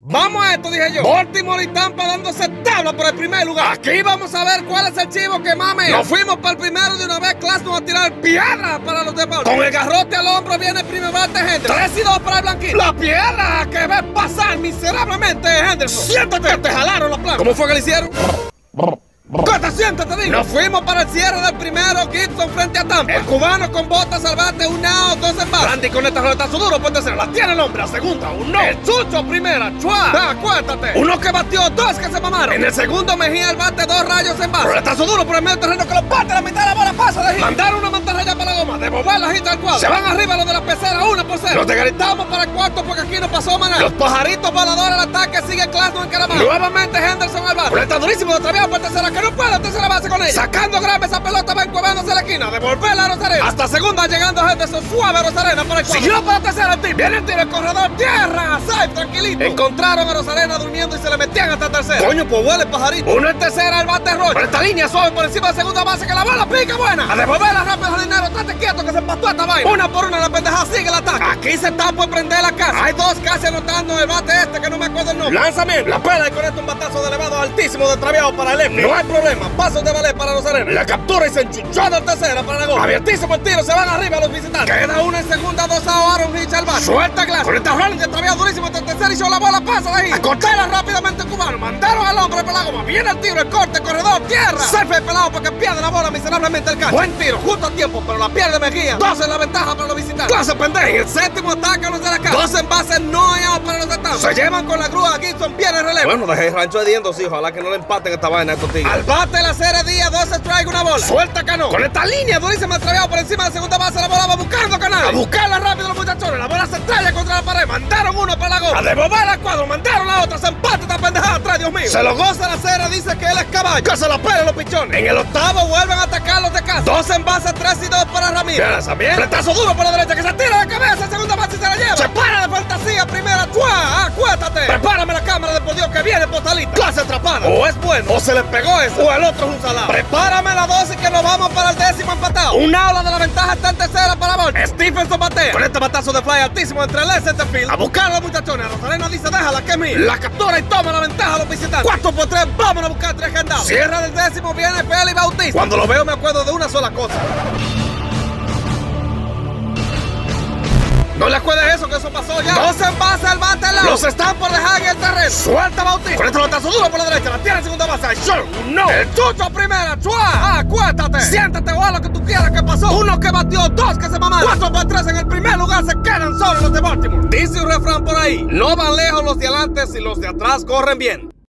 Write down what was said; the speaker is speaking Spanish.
Vamos a esto, dije yo. Baltimore y Tampa dándose tabla por el primer lugar. Aquí vamos a ver cuál es el chivo que mame. Nos fuimos para el primero de una vez. Claxton a tirar piedra para los de Baltimore. Con el garrote al hombro viene el primer bate Henderson. 3-2 para el blanquito. La piedra que ve pasar miserablemente Henderson. Siéntate, te jalaron la planta. ¿Cómo fue que le hicieron? ¡Cota, siéntate, digo! Nos fuimos para el cierre del primero, Gibson frente a Tampa. El cubano con botas al bate, un out, 2 en base. Randy con esta roletazo duro por tercera, la tiene el hombre, a segunda, un no. El Chucho primera, Chua, acuérdate. Uno que batió, 2 que se mamaron. En el segundo Mejía al bate, 2 rayos en base. Roletazo duro por el medio terreno que lo parte, la mitad de la bola pasa de ahí. Mandaron una mantarraya para la goma, devolver la hita al cuadro. Se van arriba los de la pecera, 1-0. Los desgritamos para el cuarto porque aquí no pasó maná. Los pajaritos voladores al ataque, sigue Claxton en Caramán. Nuevamente Henderson al bate. Roleta durísimo de traviado por tercera, que no puede, tercera base con ella. Sacando grave esa pelota, va encuevándose a la esquina. Devolverla a Rosarena. Hasta segunda llegando Henderson suave a Rosarena para el cuadro. Siguió para tercera el tiro. Viene el tiro, el corredor, tierra. Safe, tranquilito. Encontraron a Rosarena durmiendo y se le metían hasta tercera. Coño, pues huele el pajarito. Uno en tercera, el bate Roy. Por esta línea suave por encima de segunda base que la bola pica buena. A devolverla rápido al dinero. Estate quieto que se empató esta vaina. Una por una la pendeja sigue el ataque. Aquí se está por prender la casa. Hay 2 casi anotando en el bate este que no me acuerdo el nombre. Lanzamiento. La pela y con esto un batazo de elevado altísimo de traviado para el F. No hay problema. Pasos de ballet para Rosarena. La captura y se enchuchó en tercera para la gol. Abiertísimo el tiro, se van arriba los visitantes. Queda una en segunda, 2 a Aaron Hitch al bate. Suelta Glass. Con esta running de traviado durísimo hasta tercera y yo la bola pasa de ahí. A cortarla rápidamente el cubano. Mandaron al hombre para la goma. Viene el tiro, el corte, corredor, tierra. Safe el pelado porque pierde la bola miserablemente el catch. Buen tiro, justo a tiempo, pero la pierde Mejía. 2 en la ventaja para los visitantes. Clase pendejo. En el séptimo ataque los de la casa. 2 en base, no hay out para los de Tampa. Se llevan con la grúa. Gibson viene el relevo. Bueno, dejé el rancho hediondo, sí. Ojalá que no le empaten esta vaina a estos tigres. Al bate la serie Díaz, 2 strike, una bola. Suelta Cano. Con esta línea durísima atravesado por encima de segunda base, la bola va buscando Canales. A buscarla rápido los muchachones. La bola se estrella contra la pared. Mandaron uno para la goma. A devolver al cuadro. Mandaron la otra. Se empata esta pendejada atrás, Dios mío. Se lo goza la serie. Dice que él es caballo. Que se la pelen los pichones. En el octavo vuelven a atacar los de casa. 2 en base, 3-2 para Ramírez. También. Retazo duro por la derecha que se tira de cabeza. Segunda base y se la lleva. Se para de fantasía. Primera. ¡Chua! Acuéstate. Prepárame la cámara de por Dios que viene postalita. Clase atrapada. O es bueno. O se le pegó eso. O el otro es un salado. Prepárame la 12 que nos vamos para el 10º empatado. Una ola de la ventaja está en tercera para Baltimore. Stephenson batea. Con este batazo de fly altísimo entre el centerfield. A buscar a los muchachones. A Rosarena dice déjala que es mía. La captura y toma la ventaja a los visitantes. 4-3. Vamos a buscar 3 candados. Cierra del 10º viene Feli Bautista. Cuando lo veo me acuerdo de una sola cosa. No le acuerdes eso, que eso pasó ya. 2 en base al bate al lado. Los están por dejar en el terreno. Suelta Bautista. Con este batazo duro por la derecha. La tiene en segunda base. No. El Chucho primera. Chua. Acuéstate. Siéntate o haz lo que tú quieras que pasó. Uno que batió, 2 que se mamaron. 4-3 en el primer lugar. Se quedan solos los de Baltimore. Dice un refrán por ahí. No van lejos los de adelante si los de atrás corren bien.